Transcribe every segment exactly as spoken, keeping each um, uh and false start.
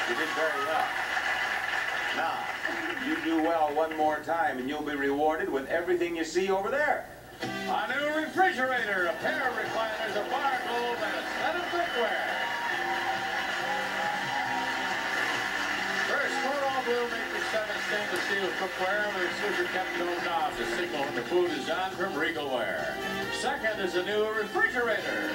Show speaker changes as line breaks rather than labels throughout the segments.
You did very well. Now, you do well one more time, and you'll be rewarded with everything you see over there.
A new refrigerator, a pair of recliners, a bar globe, and a set of cookware. First, four all-blue matrix seven stainless steel cookware with super-kept dome knobs to signal when the food is on from Regalware. Second is a new refrigerator.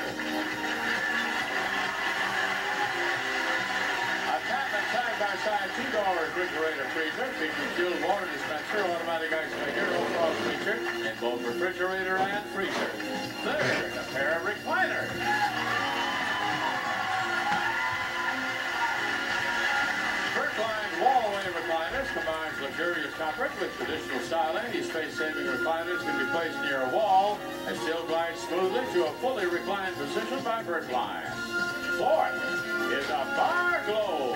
Side-by-side two-door refrigerator freezer featuring chilled water dispenser, automatic ice maker, no-frost feature in both refrigerator and freezer. Third, a pair of recliners. Berkline wall-away recliners combines luxurious comfort with traditional styling. These space-saving recliners can be placed near a wall and still glide smoothly to a fully reclined position by Berkline. Fourth is a bar globe.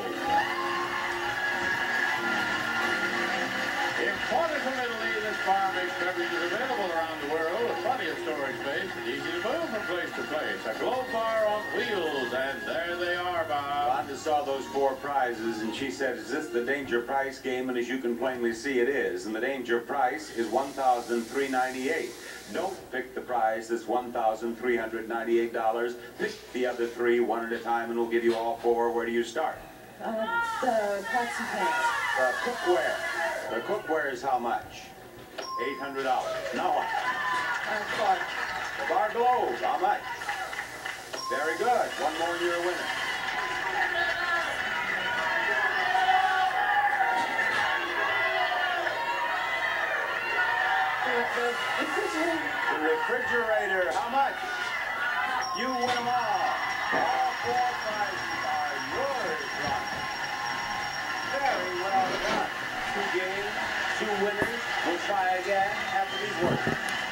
Imported from Italy, this bar makes beverages available around the world with plenty of storage space and easy to move from place to place. A globe bar on wheels, and there they are, Bob.
Rhonda saw those four prizes, and she said, is this the danger price game? And as you can plainly see, it is. And the danger price is one thousand three hundred ninety-eight dollars. Don't pick the prize that's one thousand three hundred ninety-eight dollars. Pick the other three one at a time, and we'll give you all four. Where do you start?
Uh, the pots and pans.
The cookware. The cookware is how much? eight hundred dollars. Now what?
Uh, four.
The bar globe, how much? Very good. One more and you're a winner. The refrigerator, how much? You win them all. All four prizes are yours, Ron. Very well done. Two games, two winners. We'll try again after these words.